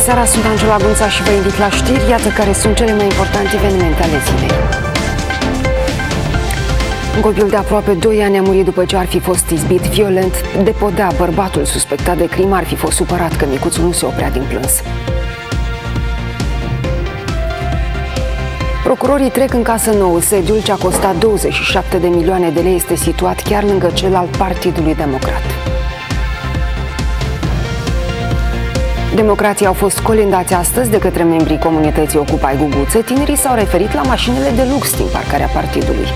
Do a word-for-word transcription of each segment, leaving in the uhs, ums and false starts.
seara, sunt Angela Gunța și vă invit la știri. Iată care sunt cele mai importante evenimente ale zilei. Un copil de aproape doi ani a murit după ce ar fi fost izbit violent de podea. Bărbatul suspectat de crimă ar fi fost supărat că micuțul nu se oprea din plâns. Procurorii trec în casă nouă. Sediul ce a costat douăzeci și șapte de milioane de lei este situat chiar lângă cel al Partidului Democrat. Democrații au fost colindați astăzi de către membrii comunității Occupy Guguță. Tinerii s-au referit la mașinile de lux din parcarea partidului.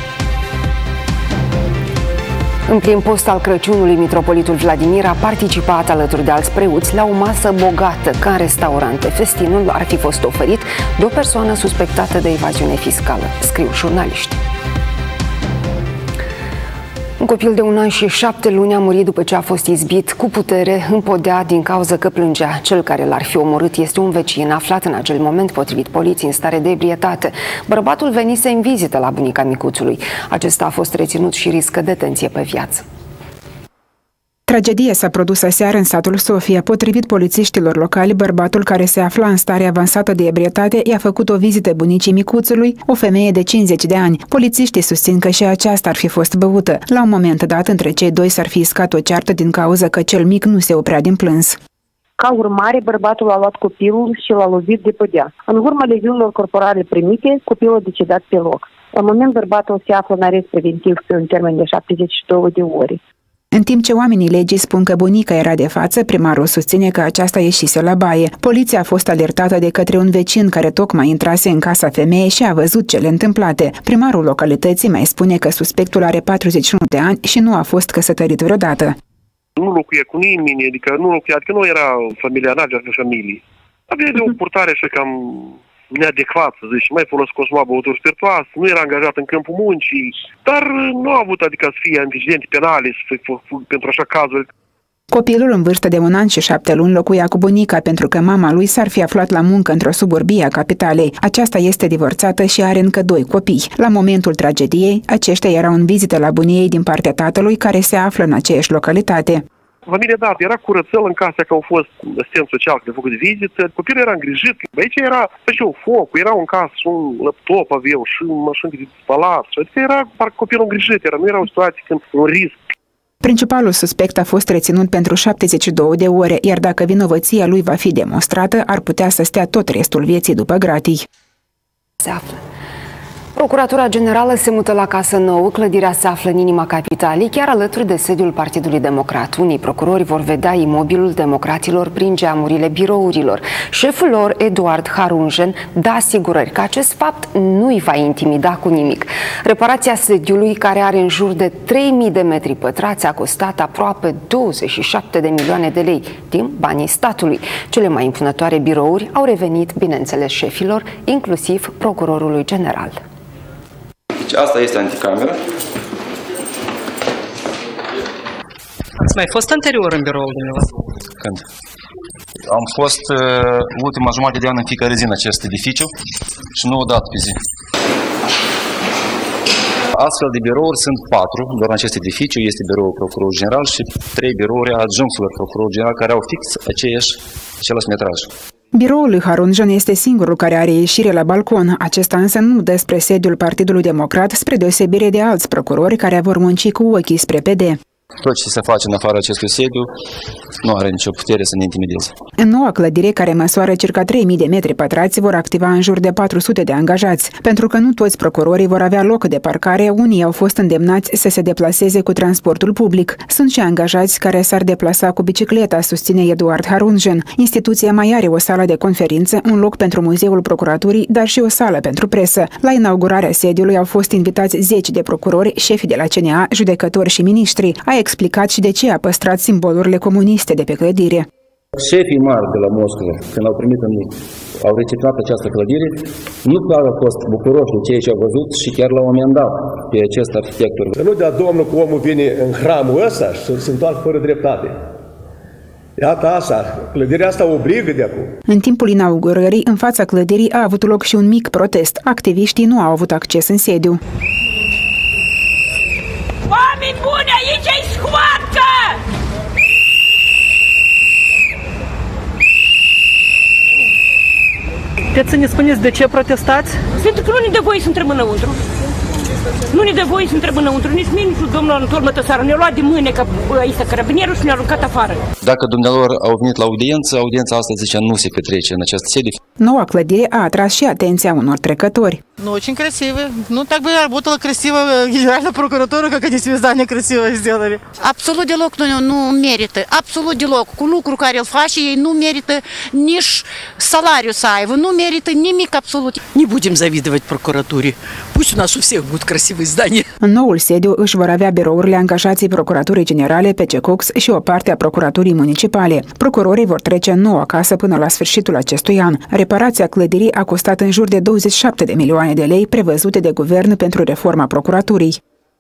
În plin post al Crăciunului, mitropolitul Vladimir a participat alături de alți preoți la o masă bogată ca în restaurante. Festinul ar fi fost oferit de o persoană suspectată de evaziune fiscală, scriu jurnaliști. Un copil de un an și șapte luni a murit după ce a fost izbit cu putere în podea din cauza că plângea. Cel care l-ar fi omorât este un vecin aflat în acel moment, potrivit poliției, în stare de ebrietate. Bărbatul venise în vizită la bunica micuțului. Acesta a fost reținut și riscă detenție pe viață. Tragedia s-a produs aseară în satul Sofia. Potrivit polițiștilor locali, bărbatul care se afla în stare avansată de ebrietate i-a făcut o vizită bunicii micuțului, o femeie de cincizeci de ani. Polițiștii susțin că și aceasta ar fi fost băută. La un moment dat, între cei doi s-ar fi iscat o ceartă din cauza că cel mic nu se oprea din plâns. Ca urmare, bărbatul a luat copilul și l-a lovit de podea. În urma leziunilor corporale primite, copilul a decedat pe loc. În moment, bărbatul se află în arest preventiv în termen de șaptezeci și două de ore. În timp ce oamenii legii spun că bunica era de față, primarul susține că aceasta ieșise la baie. Poliția a fost alertată de către un vecin care tocmai intrase în casa femeii și a văzut cele întâmplate. Primarul localității mai spune că suspectul are patruzeci și unu de ani și nu a fost căsătorit vreodată. Nu locuie cu nimeni, adică nu locuia, adică nu era familia, n-avea de familie. Avea de o purtare și cam neadecvat, să zici, mai folos consuma băuturi spiritoase, nu era angajat în câmpul muncii, dar nu a avut, adică să fie antecedente penale pentru așa cazuri. Copilul în vârstă de un an și șapte luni locuia cu bunica pentru că mama lui s-ar fi aflat la muncă într-o suburbie a capitalei. Aceasta este divorțată și are încă doi copii. La momentul tragediei, aceștia erau în vizită la buniei din partea tatălui care se află în aceeași localitate. Familia, da, era curățel în casa, că au fost asistent social, că de făcut vizită. Copilul era îngrijit. Aici era și un foc, era în casă, un laptop aveau și mașini de spălat. Adică era parcă copilul îngrijit, era, nu era o situație când un risc. Principalul suspect a fost reținut pentru șaptezeci și două de ore, iar dacă vinovăția lui va fi demonstrată, ar putea să stea tot restul vieții după gratii. Se află. Procuratura Generală se mută la casă nouă. Clădirea se află în inima capitalei, chiar alături de sediul Partidului Democrat. Unii procurori vor vedea imobilul democraților prin geamurile birourilor. Șeful lor, Eduard Harunjen, dă asigurări că acest fapt nu îi va intimida cu nimic. Reparația sediului, care are în jur de trei mii de metri pătrați, a costat aproape douăzeci și șapte de milioane de lei din banii statului. Cele mai impunătoare birouri au revenit, bineînțeles, șefilor, inclusiv procurorului general. Deci asta este anticamera. Ați mai fost anterior în biroul dumneavoastră? Când? Am fost uh, ultima jumătate de an în fiecare zi în acest edificiu și nu o dată pe zi. Astfel de birouri sunt patru, doar în acest edificiu este biroul procurorului general și trei birouri adjuncților procurorului general care au fix aceeași, același metraj. Biroul lui Harunjan este singurul care are ieșire la balcon. Acesta însă nu dă spre sediul Partidului Democrat, spre deosebire de alți procurori care vor munci cu ochii spre P D. Tot ce se face în afara acestui sediu nu are nicio putere să ne intimideze. În noua clădire, care măsoară circa trei mii de metri pătrați, vor activa în jur de patru sute de angajați. Pentru că nu toți procurorii vor avea loc de parcare, unii au fost îndemnați să se deplaseze cu transportul public. Sunt și angajați care s-ar deplasa cu bicicleta, susține Eduard Harunjen. Instituția mai are o sală de conferințe, un loc pentru Muzeul Procuraturii, dar și o sală pentru presă. La inaugurarea sediului au fost invitați zeci de procurori, șefi de la C N A, judecători și miniștri. A explicat și de ce a păstrat simbolurile comuniste de pe clădire. Șefii mari de la Moscova, când au primit în, au recepționat această clădire, nu doar au fost bucuroși de ceea ce au văzut și chiar l-au amendat pe acest arhitect. Nu de-a Domnul că omul vine în hramul ăsta și se întoarcă fără dreptate. Iată asta, clădirea asta obligă de acum. În timpul inaugurării, în fața clădirii a avut loc și un mic protest. Activiștii nu au avut acces în sediu. Oameni buni, aici e scoarță! Puteți să ne spuneți de ce protestați? Pentru că nu ne dă voie să intrăm înăuntru. Nu ne dă voie să intrăm înăuntru. Nici mie, nici domnul Anatol Mătăsară. Ne-a luat de mâine ca aici carabinierul și ne-a aruncat afară. Dacă dumnealor au venit la audiență, audiența asta zicea nu se petrece în această sede. Noua clădire a atras și atenția unor trecători. Ну, очень красиво. Ну, так бы работала красиво Генеральная прокуратура, как они себе здание красиво сделали. Absolut deloc nu, nu merită. Absolut deloc. Cu lucru care îl face, ei nu merită nici salariu să aibă. Nu merită nimic absolut. Не будем завидовать прокуратуре. Пусть у нас у всех будут красивые здания. În noul sediu își vor avea birourile angajații Procuraturii Generale P C Cox și o parte a Procuraturii Municipale. Procurorii vor trece în noua casă până la sfârșitul acestui an. Reparația clădirii a costat în jur de douăzeci și șapte de milioane de lei prevăzute de guvern pentru reforma procuraturii.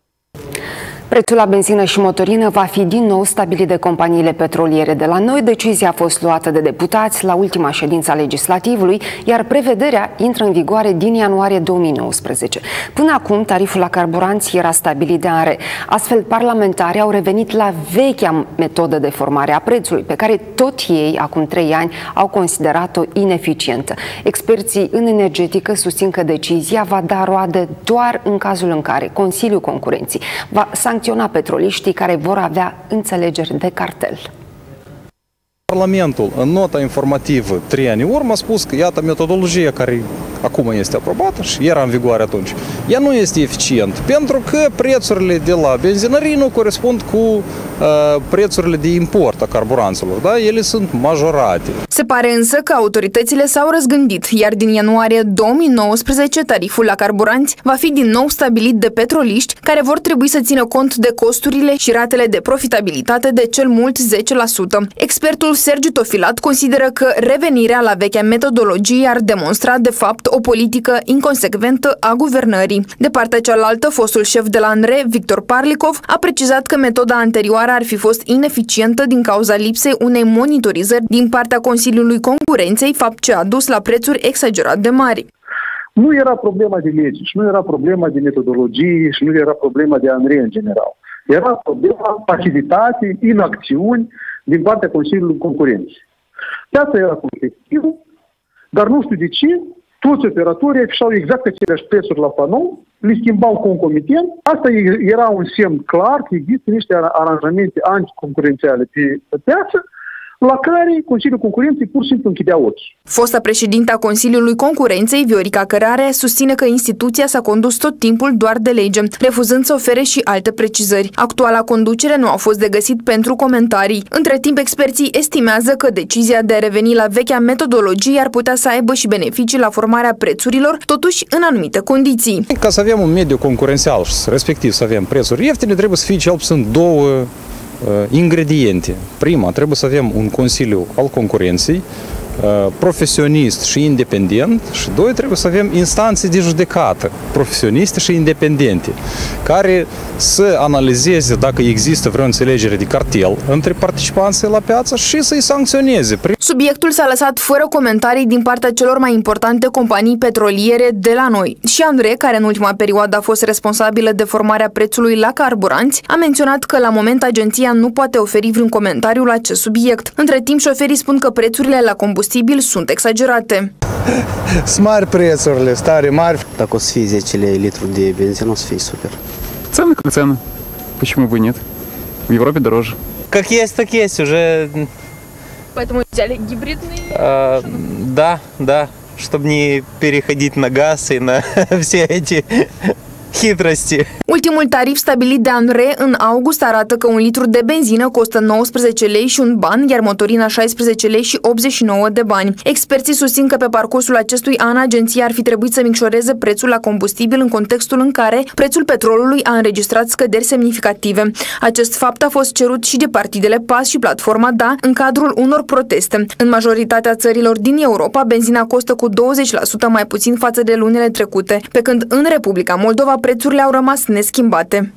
Prețul la benzină și motorină va fi din nou stabilit de companiile petroliere de la noi. Decizia a fost luată de deputați la ultima ședință a legislativului, iar prevederea intră în vigoare din ianuarie două mii nouăsprezece. Până acum, tariful la carburanți era stabilit de ANRE. Astfel, parlamentarii au revenit la vechea metodă de formare a prețului, pe care tot ei, acum trei ani, au considerat-o ineficientă. Experții în energetică susțin că decizia va da roade doar în cazul în care Consiliul Concurenței va sancționa petroliștii care vor avea înțelegeri de cartel. Parlamentul, în nota informativă trei ani urmă, a spus că, iată, metodologia care acum este aprobată și era în vigoare atunci, ea nu este eficient, pentru că prețurile de la benzinării nu corespund cu uh, prețurile de import a carburanților, da? Ele sunt majorate. Se pare însă că autoritățile s-au răzgândit, iar din ianuarie două mii nouăsprezece tariful la carburanți va fi din nou stabilit de petroliști, care vor trebui să țină cont de costurile și ratele de profitabilitate de cel mult zece la sută. Expertul Sergiu Tofilat consideră că revenirea la vechea metodologie ar demonstra de fapt o politică inconsecventă a guvernării. De partea cealaltă, fostul șef de la ANRE, Victor Parlikov, a precizat că metoda anterioară ar fi fost ineficientă din cauza lipsei unei monitorizări din partea Consiliului Concurenței, fapt ce a dus la prețuri exagerat de mari. Nu era problema de lege și nu era problema de metodologie și nu era problema de ANRE în general. Era problema pasivitate, inacțiuni din partea Consiliului Concurenței. Piața era competitivă, dar nu știu de ce, toți operatorii afișau exact aceleași prețuri la panou, le schimbau concomitent. Asta era un semn clar că există niște aranjamente anticoncurențiale pe piață, la care Consiliul Concurenței pur și simplu închidea ochii. Fosta președintă a Consiliului Concurenței, Viorica Cărare, susține că instituția s-a condus tot timpul doar de lege, refuzând să ofere și alte precizări. Actuala conducere nu a fost de găsit pentru comentarii. Între timp, experții estimează că decizia de a reveni la vechea metodologie ar putea să aibă și beneficii la formarea prețurilor, totuși în anumite condiții. Ca să avem un mediu concurențial și respectiv să avem prețuri ieftine, trebuie să fie cel puțin două ingrediente. Prima, trebuie să avem un Consiliu al Concurenței, profesionist și independent, și doi, trebuie să avem instanțe de judecată profesioniste și independente, care să analizeze dacă există vreo înțelegere de cartel între participanții la piață și să-i sancționeze. Subiectul s-a lăsat fără comentarii din partea celor mai importante companii petroliere de la noi. Și ANRE, care în ultima perioadă a fost responsabilă de formarea prețului la carburanți, a menționat că la moment agenția nu poate oferi vreun comentariu la acest subiect. Între timp, șoferii spun că prețurile la combustibil sunt exagerate. Sunt mari prețurile, stare mari. Dacă o să fie zece lei litru de benzină, o să fie super. Цены как цены. Почему бы и нет? В Европе дороже. Как есть, так есть уже. Поэтому взяли гибридный? А, да, да, чтобы не переходить на газ и на все эти hitrăsti. Ultimul tarif stabilit de ANRE în august arată că un litru de benzină costă nouăsprezece lei și un ban, iar motorina șaisprezece lei și optzeci și nouă de bani. Experții susțin că pe parcursul acestui an agenția ar fi trebuit să micșoreze prețul la combustibil în contextul în care prețul petrolului a înregistrat scăderi semnificative. Acest fapt a fost cerut și de partidele P A S și Platforma Da în cadrul unor proteste. În majoritatea țărilor din Europa, benzina costă cu douăzeci la sută mai puțin față de lunile trecute, pe când în Republica Moldova prețurile au rămas neschimbate.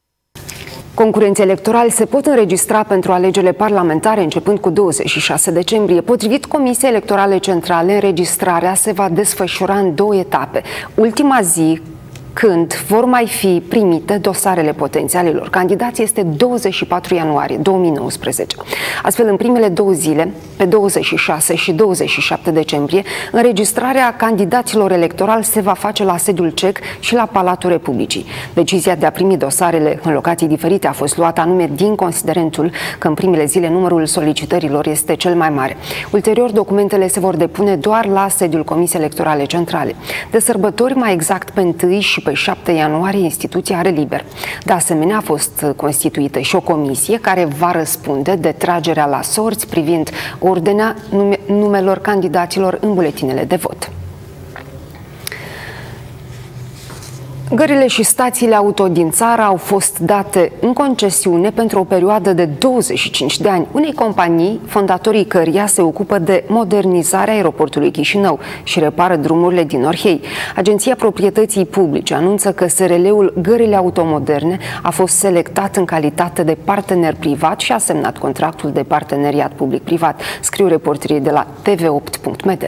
Concurenții electorali se pot înregistra pentru alegerile parlamentare începând cu douăzeci și șase decembrie. Potrivit Comisiei Electorale Centrale, înregistrarea se va desfășura în două etape. Ultima zi când vor mai fi primite dosarele potențialilor candidați este douăzeci și patru ianuarie două mii nouăsprezece. Astfel, în primele două zile, pe douăzeci și șase și douăzeci și șapte decembrie, înregistrarea candidaților electorali se va face la sediul C E C și la Palatul Republicii. Decizia de a primi dosarele în locații diferite a fost luată anume din considerentul că în primele zile numărul solicitărilor este cel mai mare. Ulterior, documentele se vor depune doar la sediul Comisiei Electorale Centrale. De sărbători, mai exact pe întâi și pe șapte ianuarie, instituția are liber. De asemenea, a fost constituită și o comisie care va răspunde de tragerea la sorți privind ordinea nume numelor candidaților în buletinele de vot. Gările și stațiile auto din țară au fost date în concesiune pentru o perioadă de douăzeci și cinci de ani unei companii, fondatorii căreia se ocupă de modernizarea aeroportului Chișinău și repară drumurile din Orhei. Agenția Proprietății Publice anunță că S R L-ul Gările Automoderne a fost selectat în calitate de partener privat și a semnat contractul de parteneriat public-privat, scriu reporterii de la T V opt punct M D.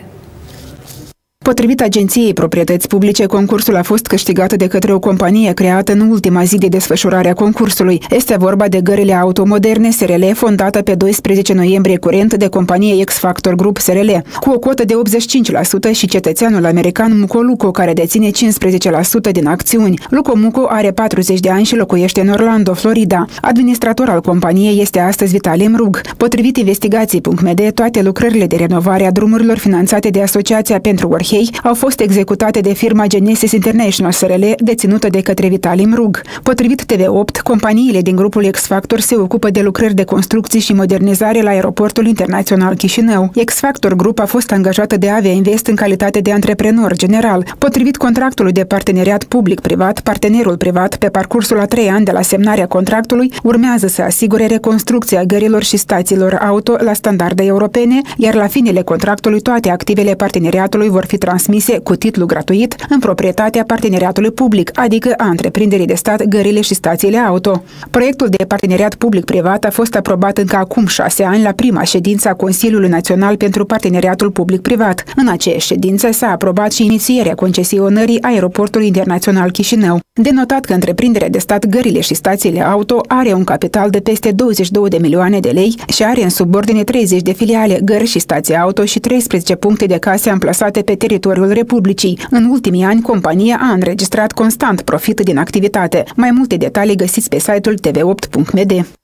Potrivit Agenției Proprietăți Publice, concursul a fost câștigat de către o companie creată în ultima zi de desfășurare a concursului. Este vorba de Gările Automoderne S R L, fondată pe doisprezece noiembrie curent de companie X-Factor Group S R L, cu o cotă de optzeci și cinci la sută și cetățeanul american Muco Luco, care deține cincisprezece la sută din acțiuni. Luco Muco are patruzeci de ani și locuiește în Orlando, Florida. Administrator al companiei este astăzi Vitalie Mrug. Potrivit investigații punct M D, toate lucrările de renovare a drumurilor finanțate de Asociația pentru Orhei au fost executate de firma Genesis International S R L, deținută de către Vitalie Mrug. Potrivit T V opt, companiile din grupul X-Factor se ocupă de lucrări de construcții și modernizare la aeroportul internațional Chișinău. X-Factor Group a fost angajată de Avia Invest în calitate de antreprenor general. Potrivit contractului de parteneriat public-privat, partenerul privat, pe parcursul a trei ani de la semnarea contractului, urmează să asigure reconstrucția gărilor și stațiilor auto la standarde europene, iar la finele contractului toate activele parteneriatului vor fi transmise cu titlu gratuit în proprietatea parteneriatului public, adică a întreprinderii de stat Gările și stațiile auto. Proiectul de parteneriat public-privat a fost aprobat încă acum șase ani la prima ședință a Consiliului Național pentru Parteneriatul Public-Privat. În aceeași ședință s-a aprobat și inițierea concesionării aeroportului internațional Chișinău. De notat că întreprinderea de stat Gările și stațiile auto are un capital de peste douăzeci și două de milioane de lei și are în subordine treizeci de filiale, gări și stații auto și treisprezece puncte de case amplasate pe teritoriul Republicii. În ultimii ani, compania a înregistrat constant profit din activitate. Mai multe detalii găsiți pe site-ul T V opt punct M D.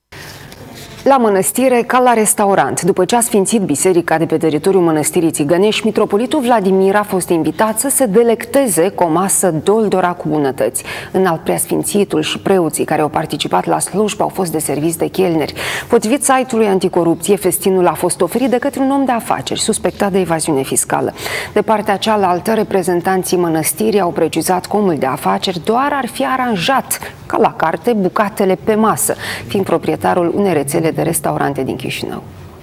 La mănăstire, ca la restaurant. După ce a sfințit biserica de pe teritoriul mănăstirii Țigănești, mitropolitul Vladimir a fost invitat să se delecteze cu o masă doldora cu bunătăți. Înalt preasfințitul și preoții care au participat la slujbă au fost deserviți de chelneri. Potrivit site-ului anticorupție, festinul a fost oferit de către un om de afaceri suspectat de evaziune fiscală. De partea cealaltă, reprezentanții mănăstirii au precizat că omul de afaceri doar ar fi aranjat, ca la carte, bucatele pe masă, fiind proprietarul unei rețele de restaurante din Chișinău.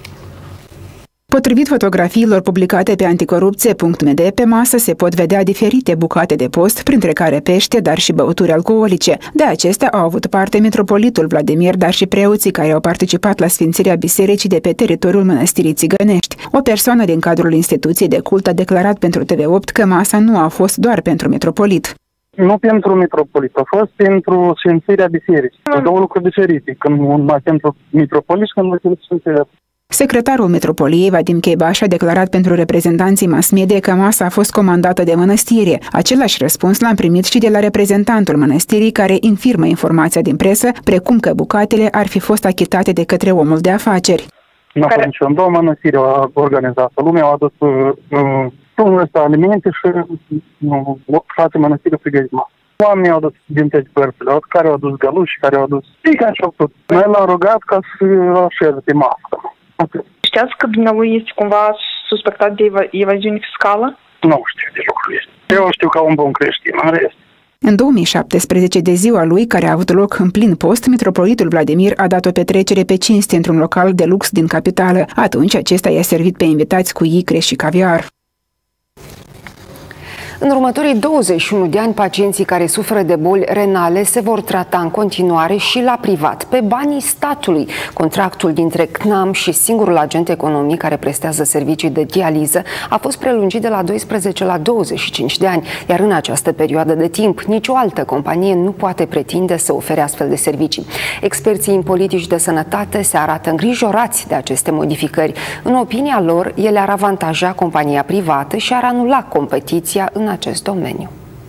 Potrivit fotografiilor publicate pe anticorupție punct M D, pe masă se pot vedea diferite bucate de post, printre care pește, dar și băuturi alcoolice. De acestea au avut parte mitropolitul Vladimir, dar și preoții care au participat la sfințirea bisericii de pe teritoriul mănăstirii Țigănești. O persoană din cadrul instituției de cult a declarat pentru T V opt că masa nu a fost doar pentru mitropolit. Nu pentru mitropolit, a fost pentru sfințirea bisericii. Două lucruri diferite, când mai pentru mitropolit și când mai pentru sfințirea. Secretarul Metropoliei, Vadim Cheibaș, a declarat pentru reprezentanții mass media că masa a fost comandată de mănăstire. Același răspuns l-am primit și de la reprezentantul mănăstirii, care infirmă informația din presă, precum că bucatele ar fi fost achitate de către omul de afaceri. Nu a fost niciun. Două mănăstiri au organizat. Lumea a adus uh, unul ăsta alimente și uh, frate mănăstire pregătit masă. Oamenii au adus din toate părțile, care au adus găluși, care au adus pica și au tot. Noi l-am rugat ca să așeze pe masă. Știați că dumnealui este cumva suspectat de ev evaziune fiscală? Nu știu de lucrul ăsta. Eu știu ca un bun creștin, în rest. În două mii șaptesprezece, de ziua lui, care a avut loc în plin post, mitropolitul Vladimir a dat o petrecere pe cinste într-un local de lux din capitală. Atunci acesta i-a servit pe invitați cu icre și caviar. În următorii douăzeci și unu de ani, pacienții care suferă de boli renale se vor trata în continuare și la privat, pe banii statului. Contractul dintre C N A M și singurul agent economic care prestează servicii de dializă a fost prelungit de la doisprezece la douăzeci și cinci de ani, iar în această perioadă de timp, nicio altă companie nu poate pretinde să ofere astfel de servicii. Experții în politici de sănătate se arată îngrijorați de aceste modificări. În opinia lor, ele ar avantaja compania privată și ar anula competiția în acest domeniu.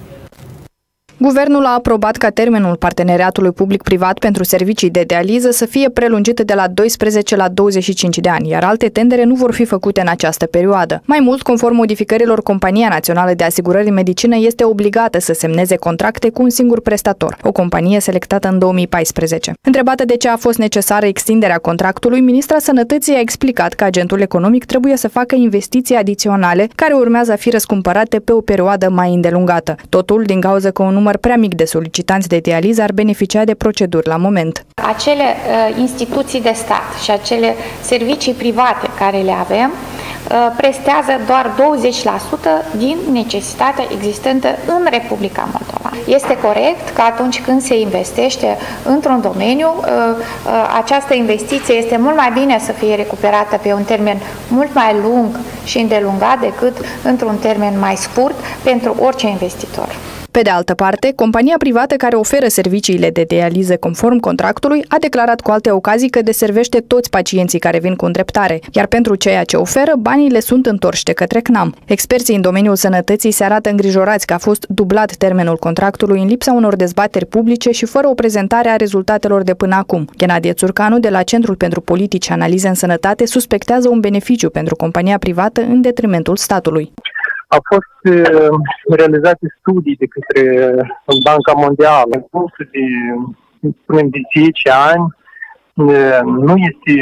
Guvernul a aprobat ca termenul parteneriatului public-privat pentru servicii de dializă să fie prelungit de la doisprezece la douăzeci și cinci de ani, iar alte tendere nu vor fi făcute în această perioadă. Mai mult, conform modificărilor, Compania Națională de Asigurări în Medicină este obligată să semneze contracte cu un singur prestator, o companie selectată în două mii paisprezece. Întrebată de ce a fost necesară extinderea contractului, ministra Sănătății a explicat că agentul economic trebuie să facă investiții adiționale care urmează a fi răscumpărate pe o perioadă mai îndelungată. Totul din cauza că un număr prea mic de solicitanți de dializă ar beneficia de proceduri la moment. Acele uh, instituții de stat și acele servicii private care le avem uh, prestează doar douăzeci la sută din necesitatea existentă în Republica Moldova. Este corect că atunci când se investește într-un domeniu, uh, uh, această investiție este mult mai bine să fie recuperată pe un termen mult mai lung și îndelungat decât într-un termen mai scurt pentru orice investitor. Pe de altă parte, compania privată care oferă serviciile de dializă conform contractului a declarat cu alte ocazii că deservește toți pacienții care vin cu îndreptare, iar pentru ceea ce oferă, banii le sunt întorși de către C N A M. Experții în domeniul sănătății se arată îngrijorați că a fost dublat termenul contractului în lipsa unor dezbateri publice și fără o prezentare a rezultatelor de până acum. Ghenadie Țurcanu, de la Centrul pentru Politici și Analize în Sănătate, suspectează un beneficiu pentru compania privată în detrimentul statului. Au fost uh, realizate studii de către Banca Mondială. În curs de, spunem, de zece ani, uh, nu este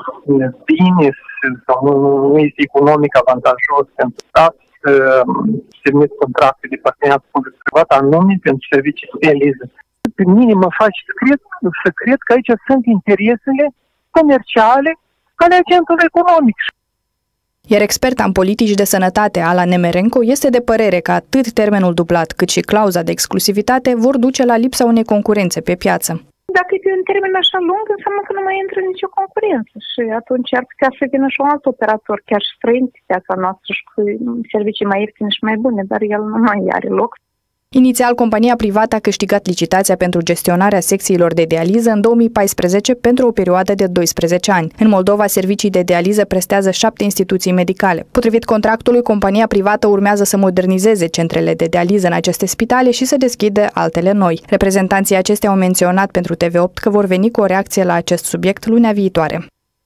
bine sau nu, nu este economic avantajos pentru stat să semnezi contracte de parteneriat public-privat anume pentru servicii de dializă. Pe mine mă face să cred, să cred că aici sunt interesele comerciale ale agentului economic. Iar experta în politici de sănătate, Ala Nemerenko, este de părere că atât termenul dublat cât și clauza de exclusivitate vor duce la lipsa unei concurențe pe piață. Dacă e pe un termen așa lung, înseamnă că nu mai intră nicio concurență și atunci ar putea să vină și un alt operator, chiar și străin pe piața noastră și cu servicii mai ieftine și mai bune, dar el nu mai are loc. Inițial, compania privată a câștigat licitația pentru gestionarea secțiilor de dializă în două mii paisprezece pentru o perioadă de doisprezece ani. În Moldova, servicii de dializă prestează șapte instituții medicale. Potrivit contractului, compania privată urmează să modernizeze centrele de dializă în aceste spitale și să deschidă altele noi. Reprezentanții acestea au menționat pentru T V opt că vor veni cu o reacție la acest subiect lunea viitoare.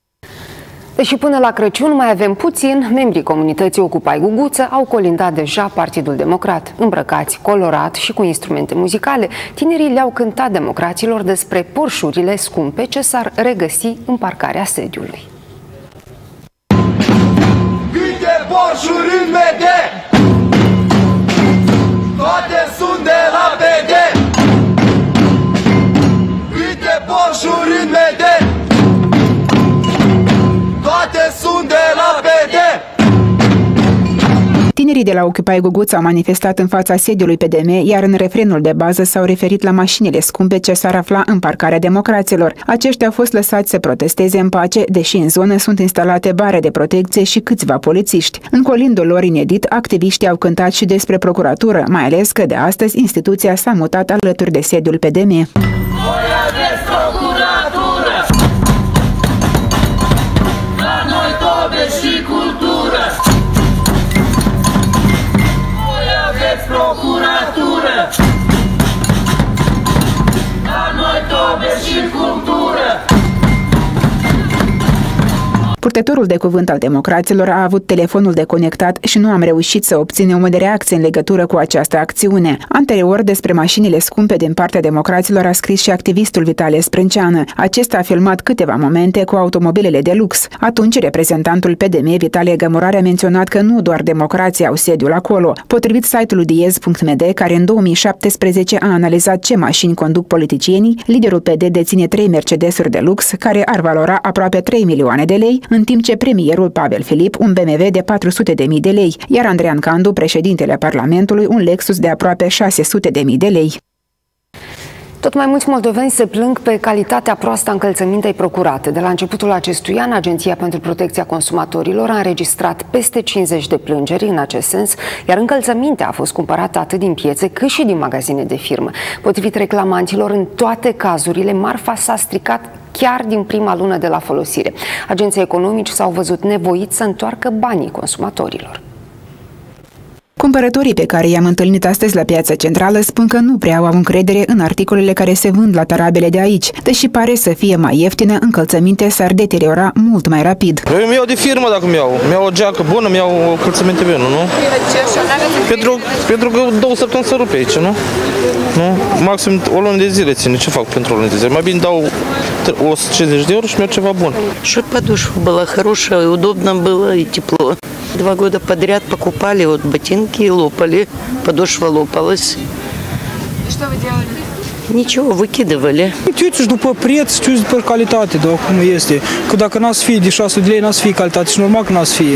Deși până la Crăciun mai avem puțin, membrii comunității Ocupai Guguță au colindat deja Partidul Democrat. Îmbrăcați colorat și cu instrumente muzicale, tinerii le-au cântat democraților despre porșurile scumpe ce s-ar regăsi în parcarea sediului. Câte porșuri în M D? Toate sunt de la B D. Câte porșuri în M D? Toate sunt de la B D. Tinerii de la Occupy Guguța au manifestat în fața sediului P D M, iar în refrenul de bază s-au referit la mașinile scumpe ce s-ar afla în parcarea democraților. Aceștia au fost lăsați să protesteze în pace, deși în zonă sunt instalate bare de protecție și câțiva polițiști. În colindul lor inedit, activiștii au cântat și despre procuratură, mai ales că de astăzi instituția s-a mutat alături de sediul P D M. Voi aveți procuratură, la noi tobe și cultură. Voi aveți procuratură, la noi tobe și cultură. Purtătorul de cuvânt al democraților a avut telefonul deconectat și nu am reușit să obținem o reacție în legătură cu această acțiune. Anterior, despre mașinile scumpe din partea democraților a scris și activistul Vitalie Sprânceană. Acesta a filmat câteva momente cu automobilele de lux. Atunci, reprezentantul P D M, Vitalie Gămurare, a menționat că nu doar democrații au sediul acolo. Potrivit site-ului diez punct m d, care în două mii șaptesprezece a analizat ce mașini conduc politicienii, liderul P D deține trei Mercedesuri de lux, care ar valora aproape trei milioane de lei, în timp ce premierul Pavel Filip un B M W de patru sute de mii de lei, iar Andrean Candu, președintele Parlamentului, un Lexus de aproape șase sute de mii de lei. Tot mai mulți moldoveni se plâng pe calitatea proastă a încălțămintei procurate. De la începutul acestui an, Agenția pentru Protecția Consumatorilor a înregistrat peste cincizeci de plângeri în acest sens, iar încălțămintea a fost cumpărată atât din piețe cât și din magazine de firmă. Potrivit reclamanților, în toate cazurile, marfa s-a stricat chiar din prima lună de la folosire. Agenții economici s-au văzut nevoiți să întoarcă banii consumatorilor. Cumpărătorii pe care i-am întâlnit astăzi la piața centrală spun că nu prea au încredere în articolele care se vând la tarabele de aici. Deși pare să fie mai ieftină, încălțăminte s-ar deteriora mult mai rapid. Eu îmi iau de firmă dacă mi-au. Mi-au o geacă bună, mi-au încălțăminte bună, nu? Pentru, pentru că două săptămâni să rupe aici, nu? Nu? Maxim o lună de zile ține. Ce fac pentru o lună de zile? Mai bine dau o sută cincizeci de euro și mi-au ceva bun. Și подошва была хорошая, удобно было и тепло. Два года подряд покупали вот ботинки и лопали, подошва лопалась. И что вы делали? Niciun, vыкидывали. Te uiți după preț, te uiți după calitate, da, cum este. Că dacă n-ați fi de șase sute de lei, n-ați fi calitate și normal că n-ați fi.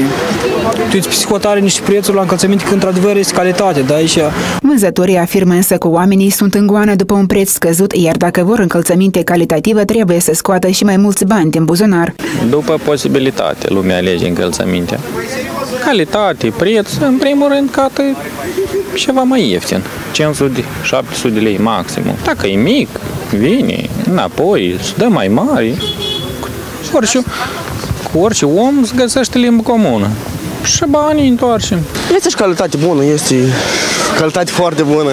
Te uiți psihotare niște prețuri la încălțăminte că într-adevăr este calitate, da, aici. Vânzătorii afirmă însă că oamenii sunt în goană după un preț scăzut, iar dacă vor încălțăminte calitativă, trebuie să scoată și mai mulți bani din buzunar. După posibilitate, lumea alege încălțămintea. Calitate, preț, în primul rând, cată ceva mai ieftin. cinci sute șapte sute de lei maximum. Dacă e mic, vine înapoi, se dă mai mare. Orice, cu orice om se găsește limbă comună. Și banii întoarcem. Este și calitate bună, este calitate foarte bună.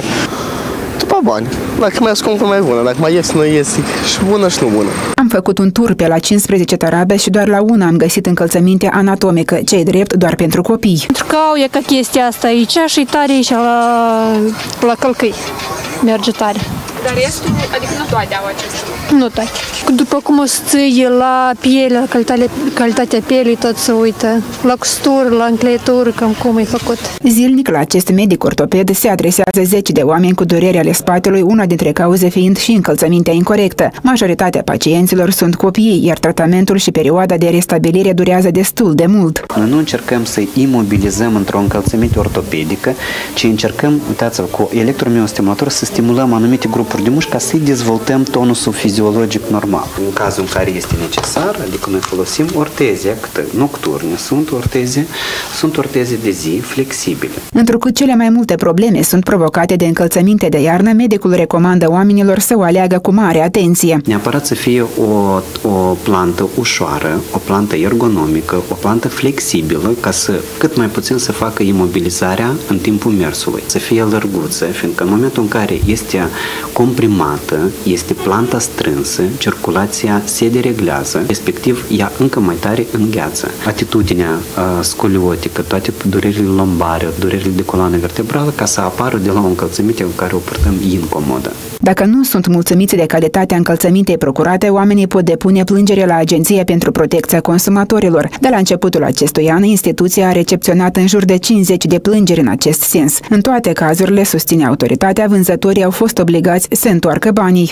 După bani. Dacă mai scump, mai bună. Dacă mai ieftină, este și bună și nu bună. Am făcut un tur pe la cincisprezece tarabe și doar la una am găsit încălțăminte anatomică, ce-i drept doar pentru copii. Pentru că au e ca chestia asta aici și tare aici la, la călcâi. Merge tare. Dar restul, adică nu toate au acestea? Nu toate. După cum o să ții la piele, la calitatea, calitatea pielii, tot se uită. La costură, la încleietură, cam cum e făcut. Zilnic la acest medic ortoped se adresează zeci de oameni cu dureri ale spatelui, una dintre cauze fiind și încălțămintea incorectă. Majoritatea pacienților sunt copii, iar tratamentul și perioada de restabilire durează destul de mult. Noi nu încercăm să imobilizăm într-o încălțăminte ortopedică, ci încercăm, uitați-vă, cu electromiostimulator să stimulăm anumite grupuri de mușchi ca să-i dezvoltăm tonusul fiziologic normal. În cazul în care este necesar, adică noi folosim orteze nocturne, sunt orteze, sunt orteze de zi flexibile. Întrucât cele mai multe probleme sunt provocate de încălțăminte de iarnă, medicul recomandă oamenilor să o aleagă cu mare atenție. Neapărat să fie o, o plantă ușoară, o plantă ergonomică, o plantă flexibilă, ca să cât mai puțin să facă imobilizarea în timpul mersului. Să fie lărguță, fiindcă în momentul în care este comprimată, este planta strânsă, circulația se dereglează, respectiv ea încă mai tare îngheață. Atitudinea uh, scoliotică, toate durerile lombare, durerile de coloană vertebrală, ca să apară de la o încălțăminte în care o purtăm incomodă. Dacă nu sunt mulțumiți de calitatea încălțămintei procurate, oamenii pot depune plângere la Agenția pentru Protecția Consumatorilor. De la începutul acestui an, instituția a recepționat în jur de cincizeci de plângeri în acest sens. În toate cazurile, susține autoritatea, vânzătorii au fost obligați să întoarcă banii.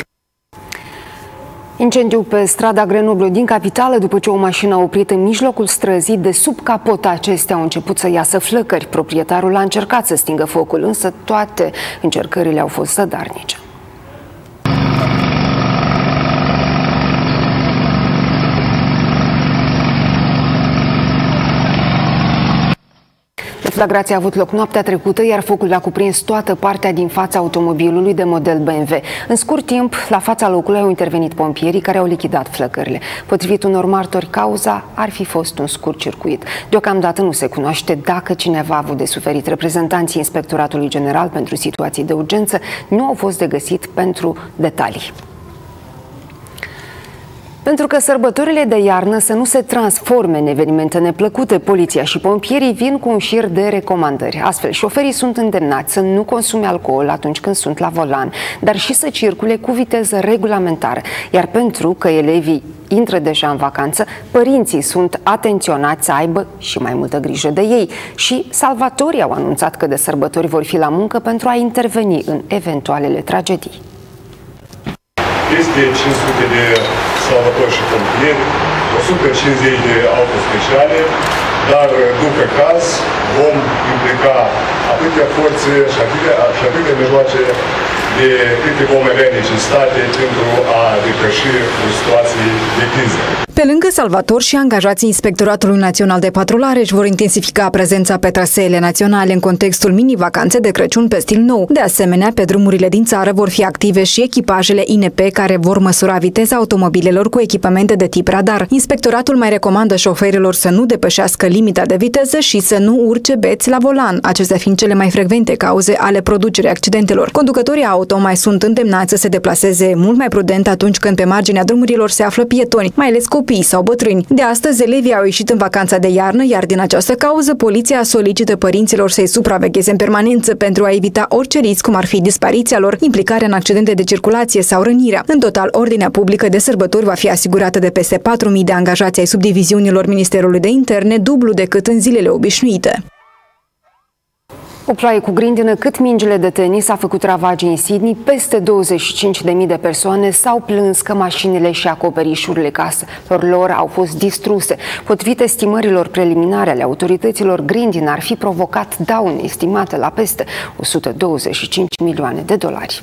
Incendiu pe strada Grenoble din capitală, după ce o mașină a oprit în mijlocul străzii, de sub capota acestea au început să iasă flăcări. Proprietarul a încercat să stingă focul, însă toate încercările au fost zădarnice. Deflagrația a avut loc noaptea trecută, iar focul a cuprins toată partea din fața automobilului de model B M W. În scurt timp, la fața locului au intervenit pompierii care au lichidat flăcările. Potrivit unor martori, cauza ar fi fost un scurt circuit. Deocamdată nu se cunoaște dacă cineva a avut de suferit. Reprezentanții Inspectoratului General pentru Situații de Urgență nu au fost de găsit pentru detalii. Pentru că sărbătorile de iarnă să nu se transforme în evenimente neplăcute, poliția și pompierii vin cu un șir de recomandări. Astfel, șoferii sunt îndemnați să nu consume alcool atunci când sunt la volan, dar și să circule cu viteză regulamentară. Iar pentru că elevii intră deja în vacanță, părinții sunt atenționați să aibă și mai multă grijă de ei. Și salvatorii au anunțat că de sărbători vor fi la muncă pentru a interveni în eventualele tragedii. Peste cinci sute de salvatori și pompieri o sută cincizeci de auto speciale, dar după caz vom implica atâtea forțe și atâtea, și atâtea mijloace de câte vom avea necesitate pentru a depăși o situație de criză. Pe lângă salvatori și angajații Inspectoratului Național de Patrulare își vor intensifica prezența pe traseele naționale în contextul mini-vacanțe de Crăciun pe stil nou. De asemenea, pe drumurile din țară vor fi active și echipajele I N P care vor măsura viteza automobilelor cu echipamente de tip radar. Inspectoratul mai recomandă șoferilor să nu depășească limita de viteză și să nu urce beți la volan, acestea fiind cele mai frecvente cauze ale producerii accidentelor. Conducătorii auto mai sunt îndemnați să se deplaseze mult mai prudent atunci când pe marginea drumurilor se află pietoni, mai ales copii sau bătrâni. De astăzi, elevii au ieșit în vacanța de iarnă, iar din această cauză, poliția solicită părinților să-i supravegheze în permanență pentru a evita orice risc, cum ar fi dispariția lor, implicarea în accidente de circulație sau rănirea. În total, ordinea publică de sărbători va fi asigurată de peste patru mii de angajați ai subdiviziunilor Ministerului de Interne, dublu decât în zilele obișnuite. O ploaie cu grindină cât mingile de tenis a făcut ravagii în Sydney. Peste douăzeci și cinci de mii de persoane s-au plâns că mașinile și acoperișurile caselor lor au fost distruse. Potrivit estimărilor preliminare ale autorităților, grindina ar fi provocat daune estimate la peste o sută douăzeci și cinci milioane de dolari.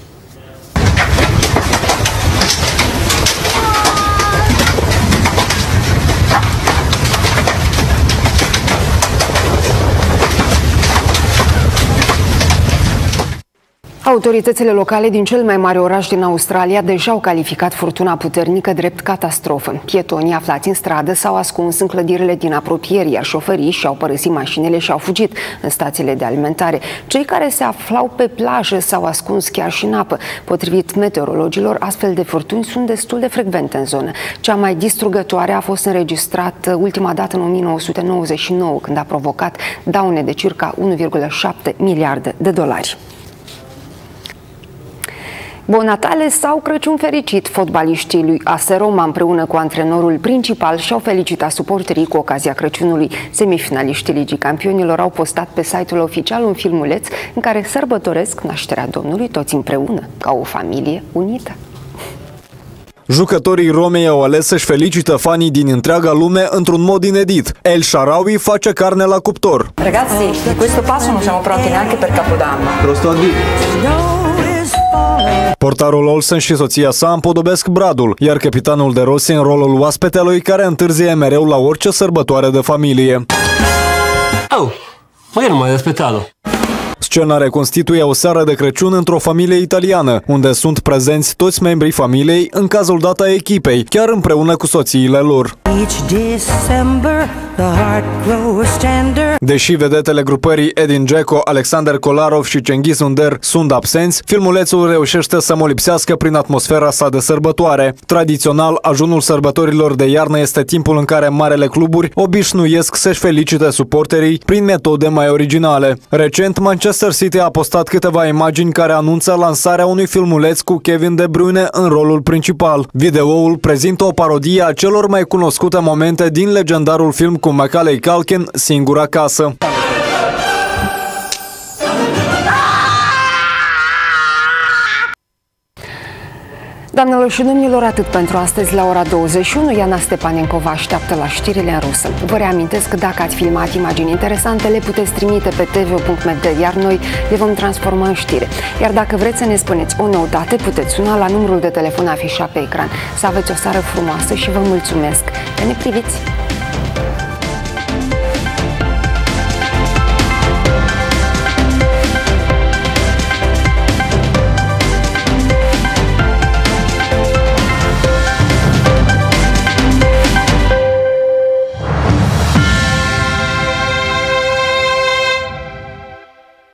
Autoritățile locale din cel mai mare oraș din Australia deja au calificat furtuna puternică drept catastrofă. Pietonii aflați în stradă s-au ascuns în clădirile din apropiere, iar șoferii și-au părăsit mașinile și au fugit în stațiile de alimentare. Cei care se aflau pe plajă s-au ascuns chiar și în apă. Potrivit meteorologilor, astfel de furtuni sunt destul de frecvente în zonă. Cea mai distrugătoare a fost înregistrată ultima dată în o mie nouă sute nouăzeci și nouă, când a provocat daune de circa unu virgulă șapte miliarde de dolari. Bon Natale sau Crăciun fericit! Fotbaliștii lui A S Roma împreună cu antrenorul principal și-au felicitat suporterii cu ocazia Crăciunului. Semifinaliștii Ligii Campionilor au postat pe site-ul oficial un filmuleț în care sărbătoresc nașterea Domnului toți împreună, ca o familie unită. Jucătorii Romei au ales să-și felicită fanii din întreaga lume într-un mod inedit. El Shaarawy face carne la cuptor. Ragazzi, di questo passo non siamo pronti neanche per Capodanno. Portarul Olsen și soția sa împodobesc bradul, iar capitanul de Rossi în rolul oaspetelui care întârzie mereu la orice sărbătoare de familie. Oh, ma io non mi aspettato. Scena reconstituie o seară de Crăciun într-o familie italiană, unde sunt prezenți toți membrii familiei în cazul dat a echipei, chiar împreună cu soțiile lor. Deși vedetele grupării Edin Dzeko, Alexander Kolarov și Cengiz Under sunt absenți, filmulețul reușește să molipsească prin atmosfera sa de sărbătoare. Tradițional, ajunul sărbătorilor de iarnă este timpul în care marele cluburi obișnuiesc să-și felicite suporterii prin metode mai originale. Recent, Manchester City a postat câteva imagini care anunță lansarea unui filmuleț cu Kevin De Bruyne în rolul principal. Videoul prezintă o parodie a celor mai cunoscute momente din legendarul film cu Macaulay Culkin, Singura casă. Doamnelor și domnilor, atât pentru astăzi la ora douăzeci și unu. Iana Stepanenko vă așteaptă la știrile în rusă. Vă reamintesc că dacă ați filmat imagini interesante, le puteți trimite pe t v punct m d, iar noi le vom transforma în știre. Iar dacă vreți să ne spuneți o noutate, puteți suna la numărul de telefon afișat pe ecran. Să aveți o seară frumoasă și vă mulțumesc că ne priviți!